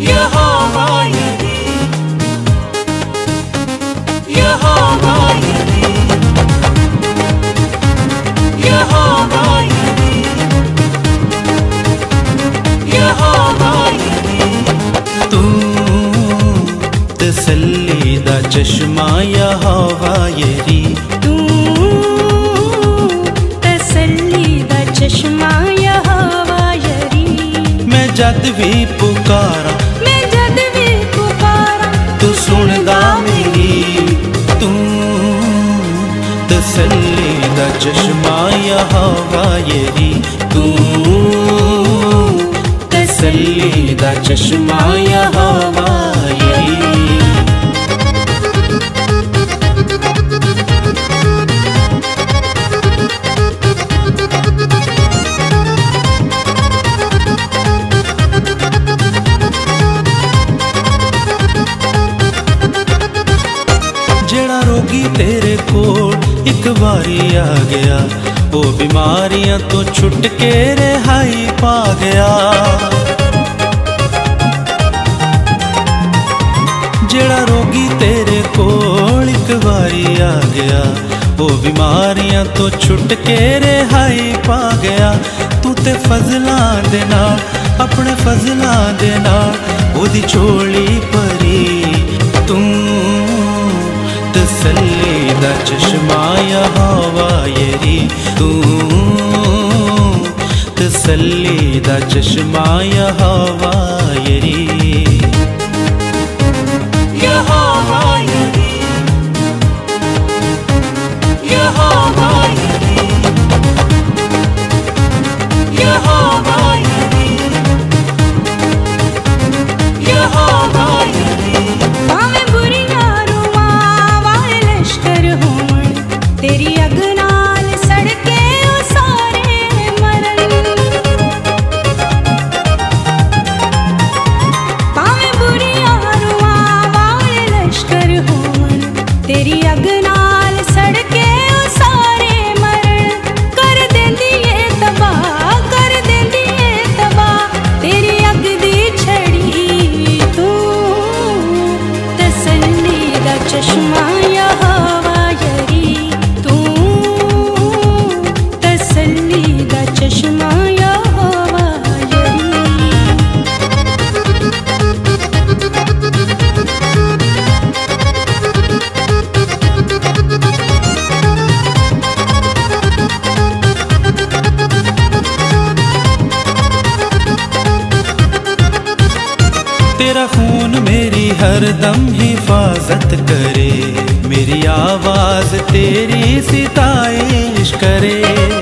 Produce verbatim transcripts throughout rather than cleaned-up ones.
तसल्ली दा चश्मा या हवायरी, तू तसल्ली दा चश्मा या हवायरी। मैं जद भी पुकारा, मैं जद भी पुकारा, तू सुनदा मेरी। तू तसल्ली दा चश्मा या हवायरी, तू तसल्ली दा चश्मा या हवायरी। जेड़ा रोगी तेरे कोल एक बारी आ गया, वो बीमारियां तो छुट के रिहाई पा गया। जेड़ा रोगी तेरे कोल एक बारी आ गया, वो बीमारियां तो छुट के रिहाई पा गया। तू ते फजलां दे नाल, अपने फजलां दे नाल ओदी झोली भरी। तू तसल्ली दा चश्मा या हवायरी, तू तसल्ली दा चश्मा या हवायरी। या हवायरी, या हवायरी, या हवायरी, या हवायरी। भावें बुरियां तेरी अग नाल सड़के ओ सारे मरन। भावें बुरियां रुआं वाले लश्कर होवन, तेरी अग नाल सड़के ओ सारे मरन। कर देंदी ए तबाह, कर देंदी ए तबाह तेरी अग दी छड़ी। तू तसल्ली दा चश्मा या हवायरी, चश्मा या हवायरी। तेरा खून मेरी हरदम हिफाजत करे, मेरी आवाज तेरी सिताइश करे।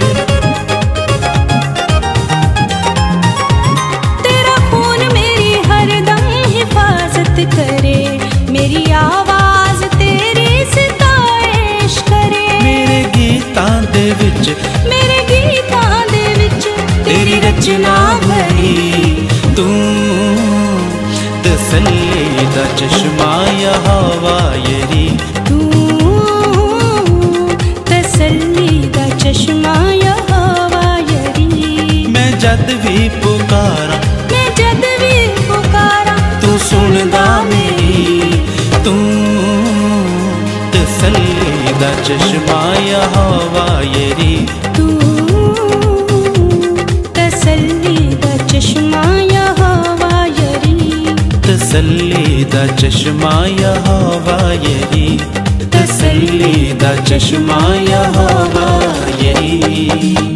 करे मेरी आवाज तेरी सिताइश करे। मेरे गीतां दे विच, मेरे गीतां दे विच तेरी रचना भरी। तू तसल्ली दा चश्मा या हवायरी, तू तसल्ली दा चश्मा या हवायरी। मैं जद भी पुकारा, मैं जद भी पुकारा, तू सुनदा मेरी। तू तसल्ली दा चश्मा या हवायरी, तू तसल्ली दा चश्मा या हवायरी। तसल्ली दा चश्मा या हवायरी, तसल्ली दा चश्मा या हवायरी।